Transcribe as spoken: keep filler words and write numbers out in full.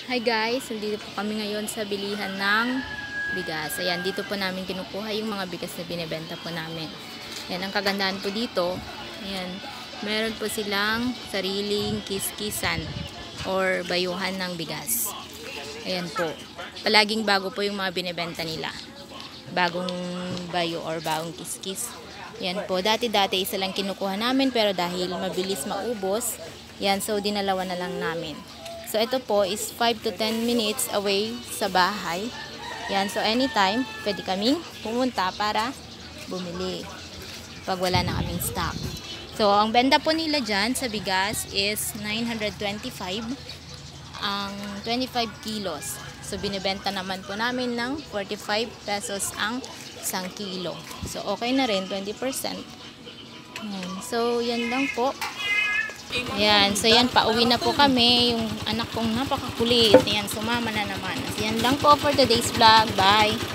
Hi guys, nandito po kami ngayon sa bilihan ng bigas. Ayan, dito po namin kinukuha yung mga bigas na binibenta po namin. Ayan, ang kagandahan po dito, ayan, meron po silang sariling kiskisan or bayuhan ng bigas. Ayan po. Palaging bago po yung mga binibenta nila. Bagong bayo or bagong kiskis. Ayan po. Dati-dati isa lang kinukuha namin pero dahil mabilis maubos, ayan, so dinalawa na lang namin. So, ito po is five to ten minutes away sa bahay. Yan. So, anytime, pwede kaming pumunta para bumili pag wala na kaming stock. So, ang benta po nila dyan sa bigas is nine hundred twenty-five ang twenty-five kilos. So, binibenta naman po namin ng forty-five pesos ang isang kilo. So, okay na rin, twenty percent. Yan. So, yan lang po. Yan, so yan, pauwi na po kami. Yung anak kong napakakulit. Yan, sumama na naman. So yan lang po for today's vlog. Bye!